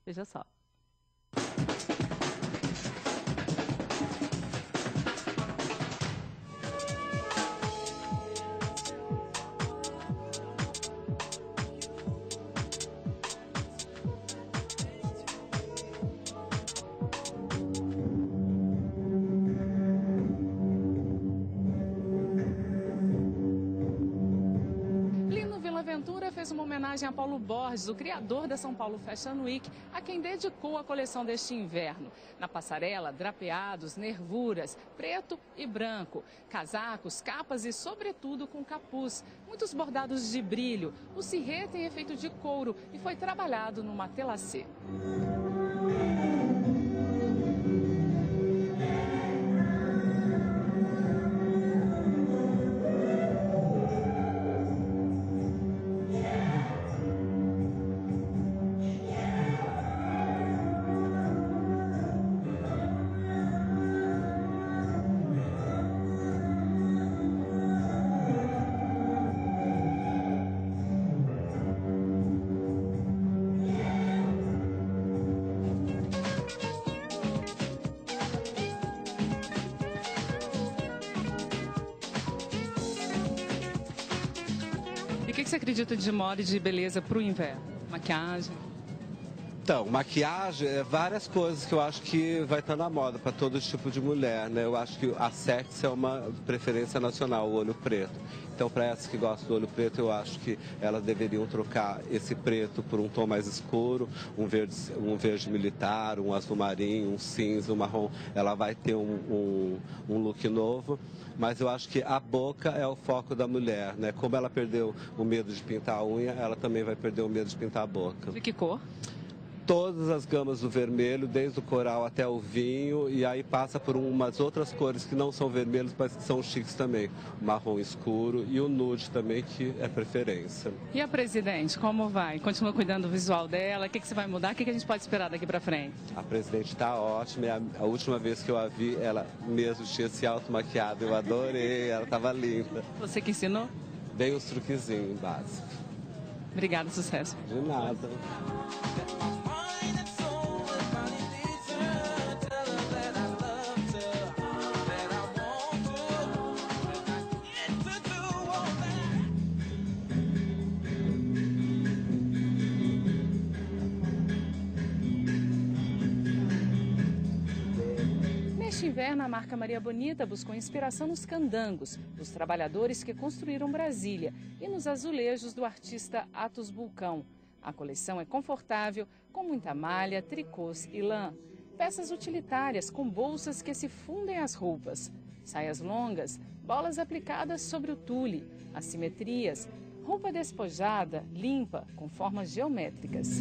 Veja só. Fez uma homenagem a Paulo Borges, o criador da São Paulo Fashion Week, a quem dedicou a coleção deste inverno. Na passarela, drapeados, nervuras, preto e branco, casacos, capas e, sobretudo, com capuz. Muitos bordados de brilho. O cirrê tem efeito de couro e foi trabalhado no matelacê. O que você acredita de moda e de beleza para o inverno? Maquiagem? Então, maquiagem é várias coisas que eu acho que vai estar na moda para todo tipo de mulher, né? Eu acho que a sexy é uma preferência nacional, o olho preto. Então, para essas que gostam do olho preto, eu acho que elas deveriam trocar esse preto por um tom mais escuro, um verde militar, um azul marinho, um cinza, um marrom. Ela vai ter um look novo. Mas eu acho que a boca é o foco da mulher, né? Como ela perdeu o medo de pintar a unha, ela também vai perder o medo de pintar a boca. De que cor? Todas as gamas do vermelho, desde o coral até o vinho, e aí passa por umas outras cores que não são vermelhos, mas que são chiques também. O marrom escuro e o nude também, que é preferência. E a presidente, como vai? Continua cuidando do visual dela? O que você vai mudar? O que a gente pode esperar daqui para frente? A presidente está ótima. A última vez que eu a vi, ela mesmo tinha se automaquiado. Eu adorei, ela estava linda. Você que ensinou? Bem os truquezinhos básicos. Obrigada, sucesso. De nada. Neste inverno, a marca Maria Bonita buscou inspiração nos candangos, nos trabalhadores que construíram Brasília e nos azulejos do artista Atos Bulcão. A coleção é confortável, com muita malha, tricôs e lã. Peças utilitárias com bolsas que se fundem às roupas. Saias longas, bolas aplicadas sobre o tule, assimetrias, roupa despojada, limpa, com formas geométricas.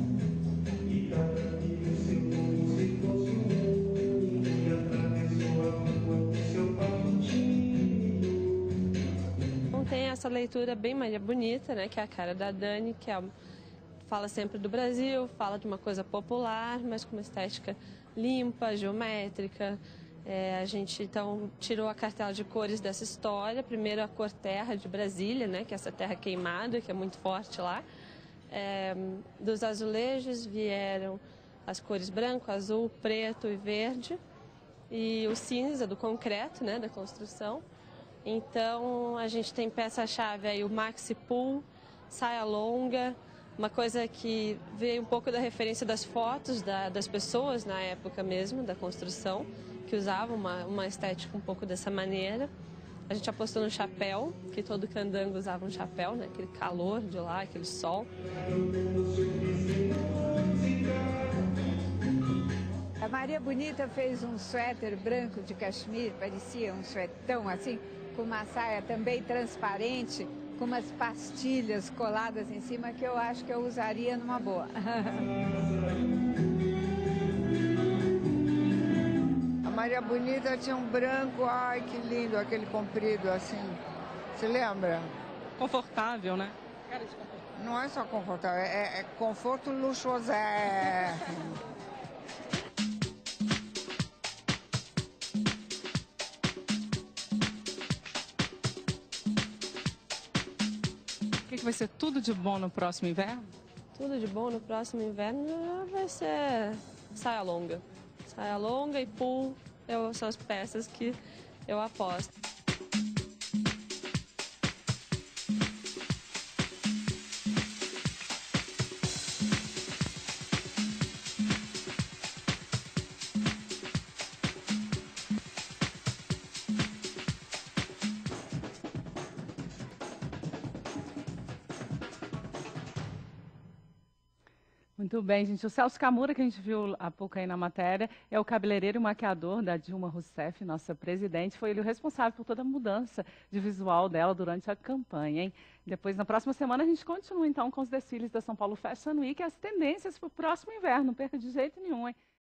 Tem essa leitura bem Maria Bonita, né, que é a cara da Dani, que fala sempre do Brasil, fala de uma coisa popular, mas com uma estética limpa, geométrica. A gente, então, tirou a cartela de cores dessa história. Primeiro a cor terra de Brasília, né, que é essa terra queimada, que é muito forte lá. Dos azulejos vieram as cores branco, azul, preto e verde. E o cinza do concreto, né, da construção. Então, a gente tem peça-chave aí, o maxi pull, saia longa, uma coisa que veio um pouco da referência das fotos das pessoas na época mesmo, da construção, que usavam uma estética um pouco dessa maneira. A gente apostou no chapéu, que todo candango usava um chapéu, né? Aquele calor de lá, aquele sol. A Maria Bonita fez um suéter branco de cachemir, parecia um suetão assim, com uma saia também transparente, com umas pastilhas coladas em cima, que eu acho que eu usaria numa boa. A Maria Bonita tinha um branco, ai que lindo, aquele comprido assim. Você lembra? Confortável, né? Não é só confortável, é conforto luxuoso. O que vai ser tudo de bom no próximo inverno? tudo de bom no próximo inverno vai ser saia longa. Saia longa e pool são as peças que eu aposto. Muito bem, gente. O Celso Camura, que a gente viu há pouco aí na matéria, é o cabeleireiro e maquiador da Dilma Rousseff, nossa presidente. Foi ele o responsável por toda a mudança de visual dela durante a campanha, hein? Depois, na próxima semana, a gente continua, então, com os desfiles da São Paulo Fashion Week e as tendências para o próximo inverno. Não perca de jeito nenhum, hein?